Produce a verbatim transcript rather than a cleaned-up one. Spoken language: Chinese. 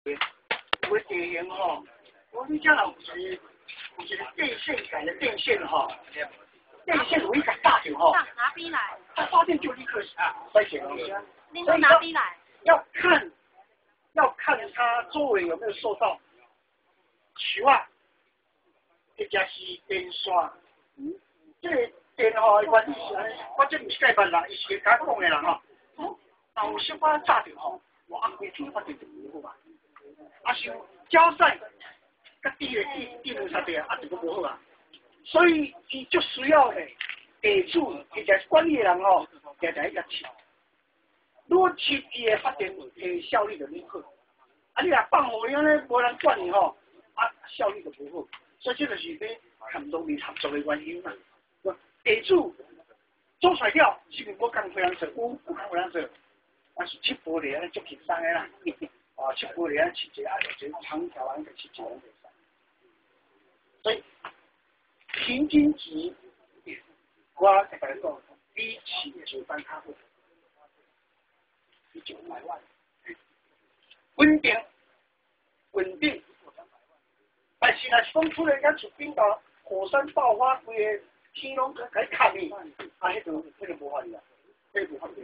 有的地形吼，我你讲有是有一个电线杆的电线吼，电线有一个大条吼， 哪边来？ 它发电就立刻衰减了。 你从哪边来？ 要看要看它周围有没有受到球啊，或者是电线。嗯，这个电吼，原理是安尼，我这唔是介办啦，伊是甲讲的啦吼。那有小可炸着吼，我暗规天发电就无好嘛。啊，像胶塞，甲地的地地面差地啊，啊就无好啊。所以伊就需要诶，地主或者是管理的人吼，常常要切。如果切伊的发电诶效率就愈好。啊，你若放互样咧，无人管伊吼，啊效率就无好。所以这就是要含农民合作的原因嘛。地主做出来了，是毋无工会人做，有有工会人做，但是切玻璃咧足轻松的啦。啊，切玻璃咧切一个，啊，就一个长条安个切一个就使。所以平均值，我大概讲，比起九班咖啡，比九百万，稳定，稳定。但是若是讲出来咱出冰岛火山爆发，规个天拢甲甲砍去，啊，迄个迄个无法度啊，迄个无法度。